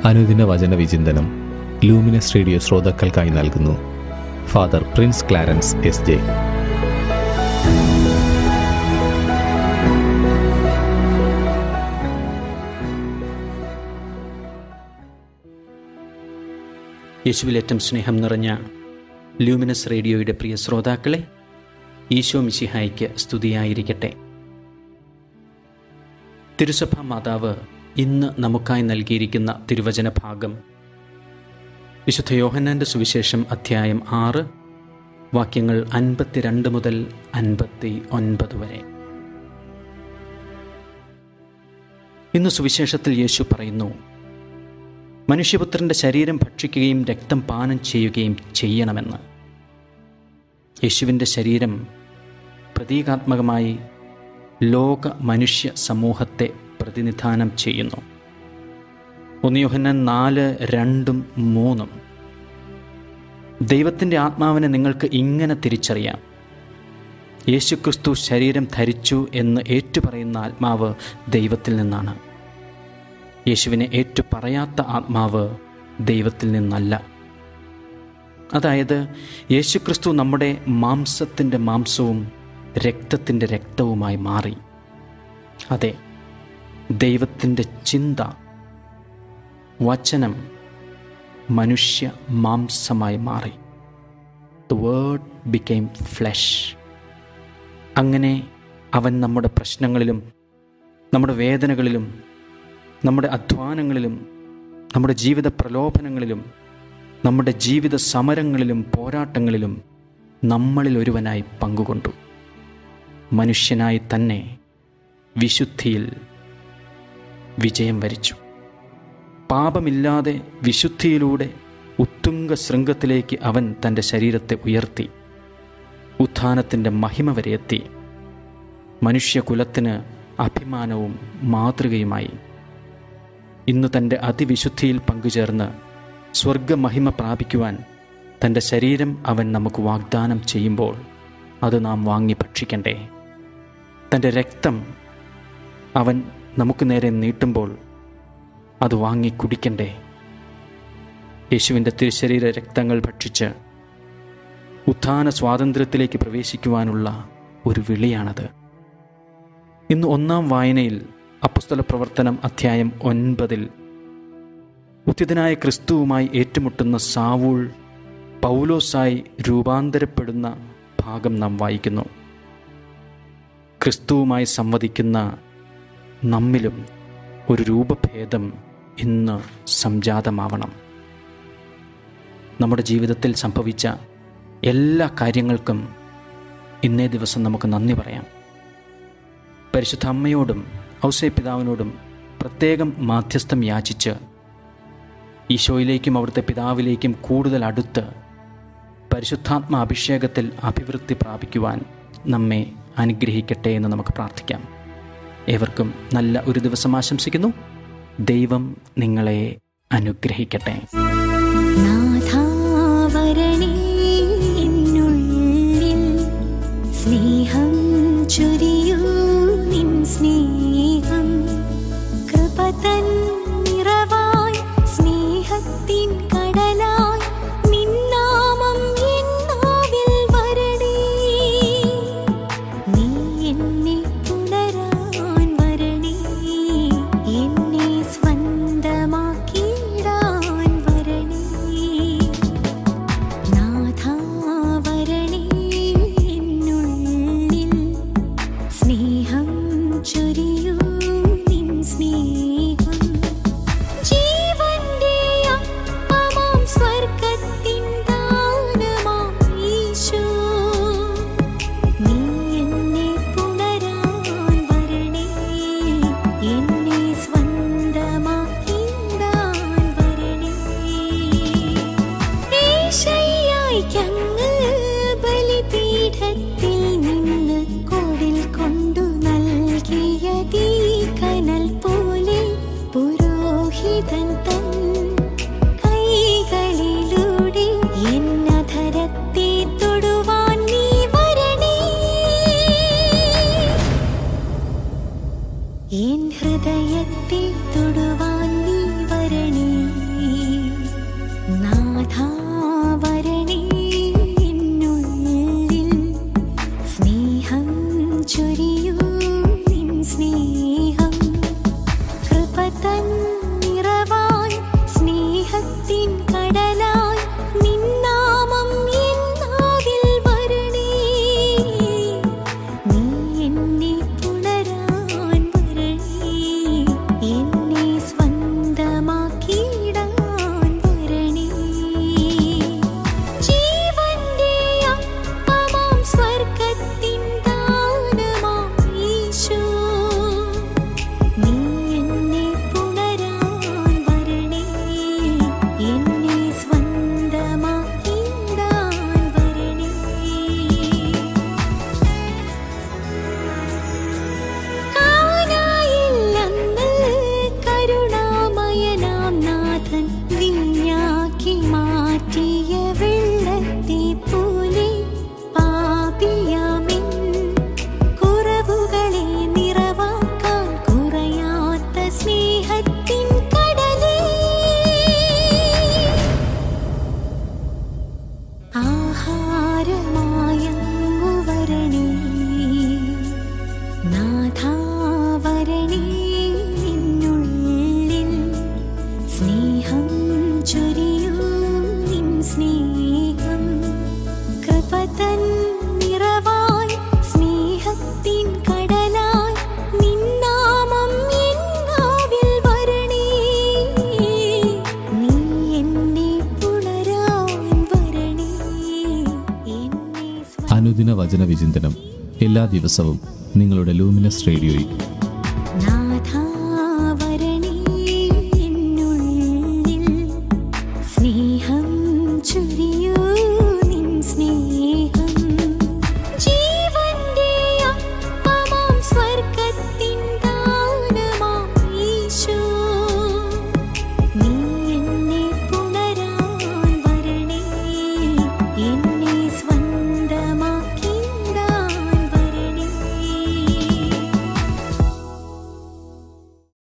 അനുദിന വചന വിചിന്തനം ലൂമിനസ് റേഡിയോ ശ്രോതാക്കൾക്കായി നൽകുന്നു ഫാദർ പ്രിൻസ് ക്ലാരൻസ് എസ്.ജെ. യേശുവിലേറ്റം സ്നേഹം നിറഞ്ഞ ലൂമിനസ് റേഡിയോയുടെ പ്രിയ ശ്രോതാക്കളെ, ഈശോ മിശിഹായ്ക്ക് സ്തുതിയായിരിക്കട്ടെ. തിരുസഭാ മാതാവ് ഇന്ന് നമുക്കായി നൽകിയിരിക്കുന്ന തിരുവചന ഭാഗം വിശുദ്ധ യോഹന്നാൻ്റെ സുവിശേഷം അധ്യായം 6 വാക്യങ്ങൾ 52 മുതൽ 59 വരെ. ഇന്ന് സുവിശേഷത്തിൽ യേശു പറയുന്നു, മനുഷ്യപുത്രൻ്റെ ശരീരം ഭക്ഷിക്കുകയും രക്തം പാനം ചെയ്യുകയും ചെയ്യണമെന്ന്. യേശുവിൻ്റെ ശരീരം പ്രതീകാത്മകമായി ലോക മനുഷ്യ സമൂഹത്തെ പ്രതിനിധാനം ചെയ്യുന്നു. 1 യോഹന്നാൻ 4:2-3. ദൈവത്തിൻ്റെ ആത്മാവിനെ നിങ്ങൾക്ക് ഇങ്ങനെ തിരിച്ചറിയാം: യേശുക്രിസ്തു ശരീരം ധരിച്ചു എന്ന് ഏറ്റുപറയുന്ന ആത്മാവ് ദൈവത്തിൽ നിന്നാണ്. യേശുവിനെ ഏറ്റുപറയാത്ത ആത്മാവ് ദൈവത്തിൽ നിന്നല്ല. അതായത് യേശുക്രിസ്തു നമ്മുടെ മാംസത്തിൻ്റെ മാംസവും രക്തത്തിൻ്റെ രക്തവുമായി മാറി. അതെ, ദൈവത്തിൻ്റെ ചിന്ത, വചനം മനുഷ്യ മാംസമായി മാറി. The word became flesh. അങ്ങനെ അവൻ നമ്മുടെ പ്രശ്നങ്ങളിലും നമ്മുടെ വേദനകളിലും നമ്മുടെ അധ്വാനങ്ങളിലും നമ്മുടെ ജീവിത പ്രലോഭനങ്ങളിലും നമ്മുടെ ജീവിത സമരങ്ങളിലും പോരാട്ടങ്ങളിലും നമ്മളിൽ ഒരുവനായി പങ്കുകൊണ്ടു. മനുഷ്യനായി തന്നെ വിശുദ്ധിയിൽ വിജയം വരിച്ചു. പാപമില്ലാതെ വിശുദ്ധിയിലൂടെ ഉത്തുംഗ ശൃംഗത്തിലേക്ക് അവൻ തൻ്റെ ശരീരത്തെ ഉയർത്തി ഉത്ഥാനത്തിൻ്റെ മഹിമ വരെ എത്തി. മനുഷ്യകുലത്തിന് അഭിമാനവും മാതൃകയുമായി. ഇന്ന് തൻ്റെ അതിവിശുദ്ധിയിൽ പങ്കുചേർന്ന് സ്വർഗമഹിമ പ്രാപിക്കുവാൻ തൻ്റെ ശരീരം അവൻ നമുക്ക് വാഗ്ദാനം ചെയ്യുമ്പോൾ അത് നാം വാങ്ങി ഭക്ഷിക്കണ്ടേ? തൻ്റെ രക്തം അവൻ നമുക്ക് നേരെ നീട്ടുമ്പോൾ അത് വാങ്ങി കുടിക്കണ്ടേ? യേശുവിൻ്റെ തിരുശരീര രക്തങ്ങൾ ഭക്ഷിച്ച് ഉത്ഥാന സ്വാതന്ത്ര്യത്തിലേക്ക് പ്രവേശിക്കുവാനുള്ള ഒരു വിളിയാണത്. ഇന്ന് 1-ാം വായനയിൽ അപ്പോസ്തല പ്രവർത്തനം അധ്യായം 9 ഉത്ഥിതനായ ക്രിസ്തുവുമായി ഏറ്റുമുട്ടുന്ന സാവൂൾ പൗലോസായി രൂപാന്തരപ്പെടുന്ന ഭാഗം നാം വായിക്കുന്നു. ക്രിസ്തുവുമായി സംവദിക്കുന്ന നമ്മിലും ഒരു രൂപഭേദം ഇന്ന് സംജാതമാവണം. നമ്മുടെ ജീവിതത്തിൽ സംഭവിച്ച എല്ലാ കാര്യങ്ങൾക്കും ഇന്നേ ദിവസം നമുക്ക് നന്ദി പറയാം. പരിശുദ്ധ അമ്മയോടും ഔസേപ്പിതാവിനോടും പ്രത്യേകം മാധ്യസ്ഥം യാചിച്ച് ഈശോയിലേക്കും അവിടുത്തെ പിതാവിലേക്കും കൂടുതൽ അടുത്ത് പരിശുദ്ധാത്മ അഭിഷേകത്തിൽ അഭിവൃദ്ധി പ്രാപിക്കുവാൻ നമ്മെ അനുഗ്രഹിക്കട്ടെ എന്ന് നമുക്ക് പ്രാർത്ഥിക്കാം. ഏവർക്കും നല്ല ഒരു ദിവസം ആശംസിക്കുന്നു. ദൈവം നിങ്ങളെ അനുഗ്രഹിക്കട്ടെ. സ്നേഹം ചൊരിയൂ, നിൻ സ്നേഹം കൃപതൻ നിറവായി, സ്നേഹത്തിൻ കടലായി നിന്നാമം എന്നാവിൽ വരണേ. നീ എന്നെ പുണരാൻ വരണേ, എന്നെ സ്വന്തമാക്കിയിടാൻ വരണേ. ആഹാരമായങ്ങു വരണേ നാഥാ വരണേ എന്നുള്ളിൽ സ്നേഹം ചൊരിയൂ നിൻ സ്നേഹം കൃപ തൻ നിറവായി സ്നേഹത്തിൻ കടലായി നിൻ നാമം എൻ നാവിൽ വരണേ നീ എന്നെ പുണരാൻ വരണേ എന്നെ അനുദിന വചന വിചിന്തനം എല്ലാ ദിവസവും നിങ്ങളുടെ ലൂമിനസ് റേഡിയോയിൽ